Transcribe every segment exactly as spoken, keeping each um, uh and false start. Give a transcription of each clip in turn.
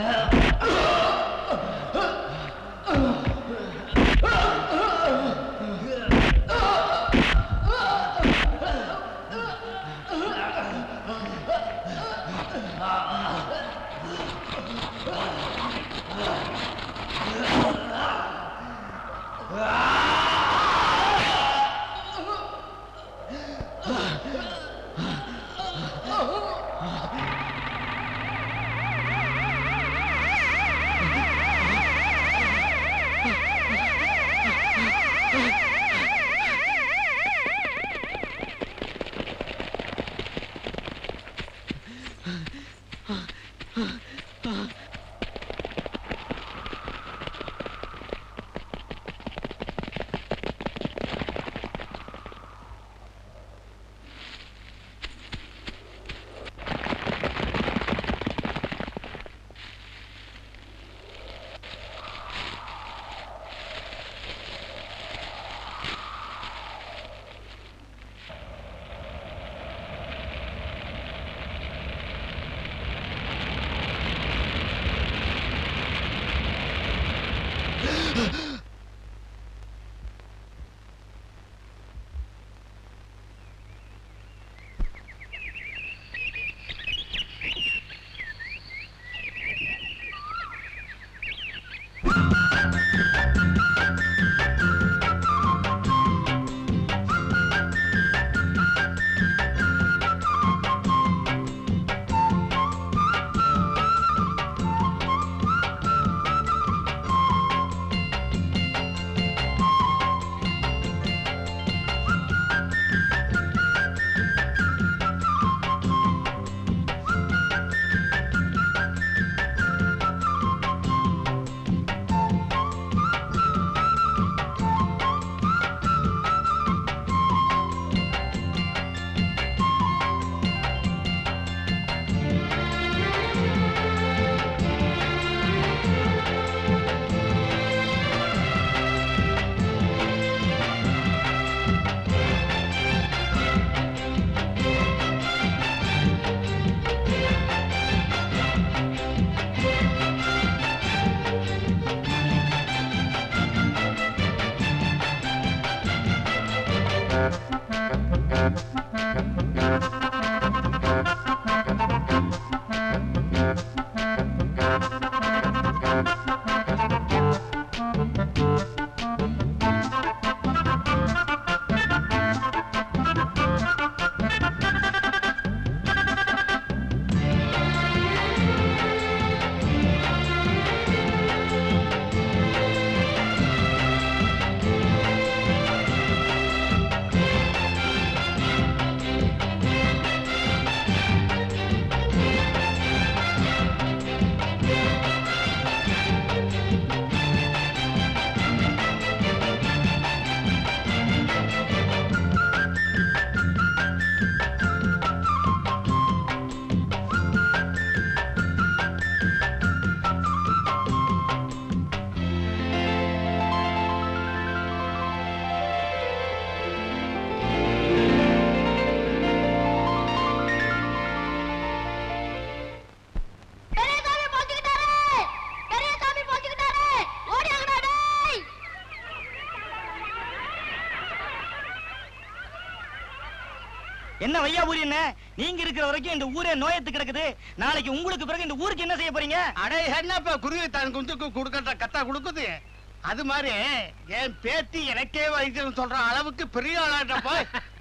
என்ன வையாபுரி என்ன நீங்க இருக்கிற வரைக்கும் இந்த ஊரே நோயத்து கிடக்குது. நாளைக்கு உங்களுக்கு பிறகு இந்த ஊருக்கு என்ன செய்ய போறீங்க? அடே என்னப்பா குருவி தான் குஞ்சுக்கு கொடுக்கற கத்தா கொடுக்குது. அது மாதிரி என் பேத்தி எனக்கே வைத்தியம் சொல்ற அளவுக்கு பெரிய ஆளாட்டப்பா.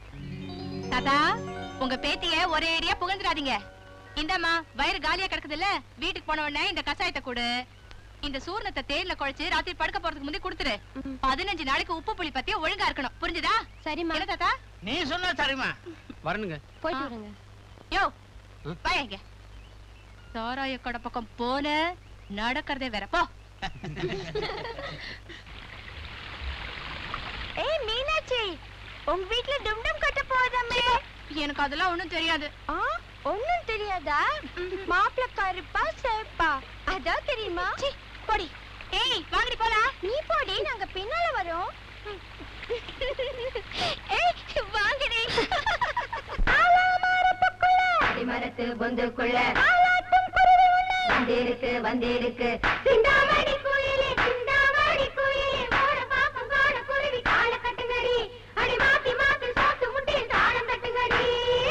தாத்தா உங்க பேத்திய ஒரே ஏரியா புகழ்ந்துடாதீங்க. இந்தம்மா வயிறு காலியா கிடக்குது இல்ல, வீட்டுக்கு போன உடனே இந்த கசாயத்தை கொடு. இந்த சூர்ணத்தை தேர்ல குழைச்சு ராத்திரி படுக்க போறதுக்கு முந்தி கொடுத்துரு. பதினஞ்சு நாளைக்கு உப்பு புளி பத்திய ஒழுங்கா இருக்கணும், புரிஞ்சுதா? சரிம்மா. இல்ல தாத்தா நீ சொன்ன சரிமா. வரணுங்க. போயிட்டு வரங்க. யோ வாங்க. சாராய கடை பக்கம் போன நடக்கிறதே வேற. போ. ஏய் மீனாட்சி, உங்க வீட்ல டும் டும் கட்ட போறதமே. எனக்கு அதெல்லாம் ஒண்ணும் தெரியாது. ஆ ஒண்ணும் தெரியாதா? மாப்பிள கருப்பா சேப்பா அதான் தெரியுமா? போடி. ஏய் வாங்கடி போலாம். நீ போடி, நாங்க பின்னால வரோம். ஏய் வாங்கடி. ஆலமரத்துக்குள்ள அடிமரத்து பொந்துக்குள்ள ஆலாட்டும் குருவி ஒண்ணு வந்திருக்கு வந்திருக்கு சிந்தாமணி குயிலே சிந்தாமணி குயிலே ஓட பாப்பம் பாட குருவி கால கட்டுங்கடி அடி மாத்தி மாத்தி சாத்து முட்டி தாளம் கட்டுங்கடி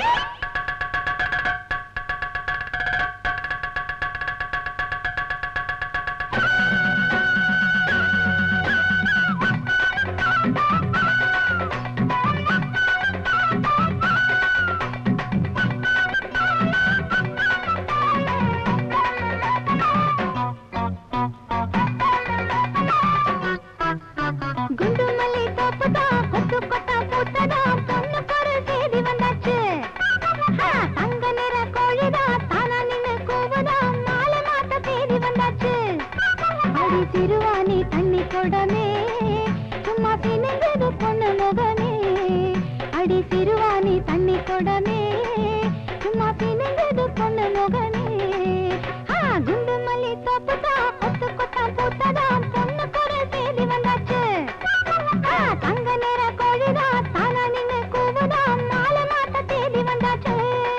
சிறுவாணி தண்ணி கொடமே சும்மா பிணைந்தது பொண்ணு முகமே அடி சிறுவாணி தண்ணி கொடமே சும்மா பிணைந்தது பொண்ணு முகமே குண்டு மல்லி தோப்புதா கொத்து கொத்தா பூத்ததா பொண்ணு குரல் தேடி வந்தாச்சு தங்க நேர கோழிதா தானா நின்னு கூவுதா மாலை மாட்ட தேடி வந்தாச்சு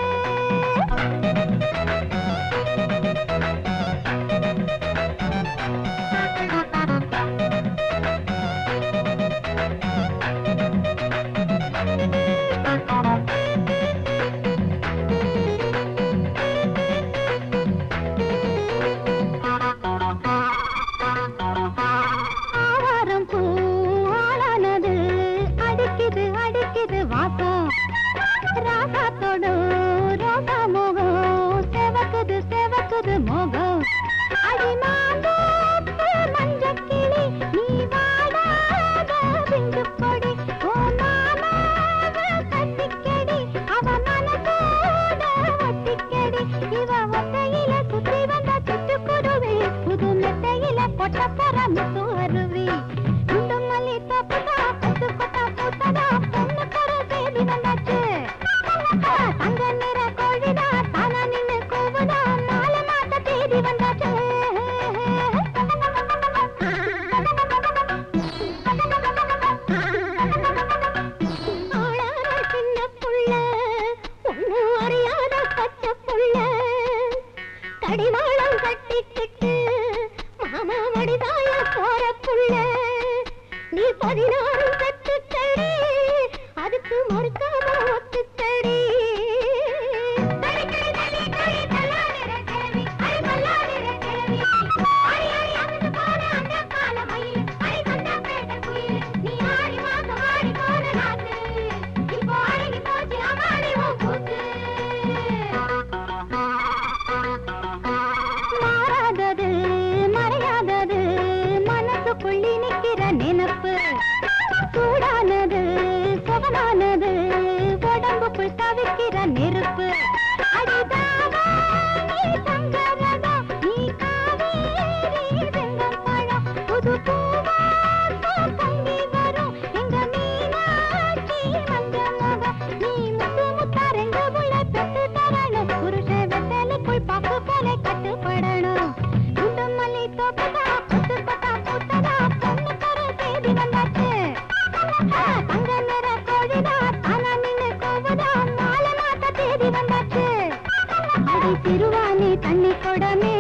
சிறுவாணி தண்ணி கொடமே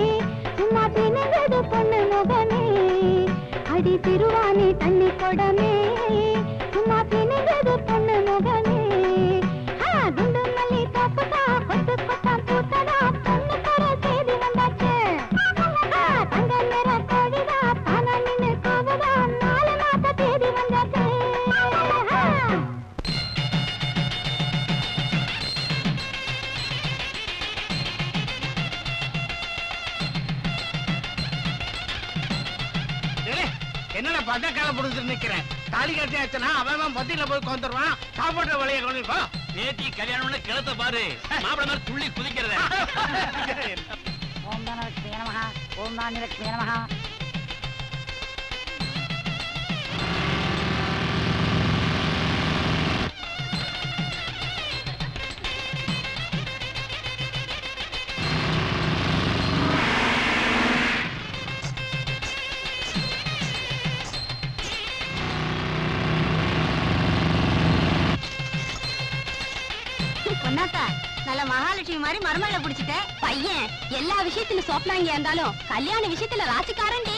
சும்மா பிணைந்தது பொண்ணு முகமே அடி சிறுவாணி தண்ணி கொடமே சும்மா பிணைந்தது பொண்ணு முகமே குண்டு மல்லி தோப்புதா கொத்து கொத்தா பூத்ததா பொண்ணு கர செய்தி வந்தாச்சு தங்க நிற கோழிதா தானா நின்னு கோவதா நாலு மாத்த தேதி வந்தாச்சு என்னடா பத கால புடிச்சு நிக்கிறேன் தாலி கட்டியாச்சுன்னா அவன் பத்தியில போய் கொண்டுருவான் சாப்பாட்டு வழியை கொண்டு போ நேத்தி கல்யாணம்னு கிளத்த பாரு மாப்பிள மாதிரி துள்ளி குதிக்கிறத ஓம் தனலட்சுமி நமஹ ஓம் தானிலட்சுமி நமஹ நல்ல மகாலட்சுமி மகாலட்சுமி மாதிரி மருமகளை புடிச்சிட்ட பையன் எல்லா விஷயத்திலும் சோப்பனாங்க இருந்தாலும் கல்யாண விஷயத்துல ராசிக்காரன்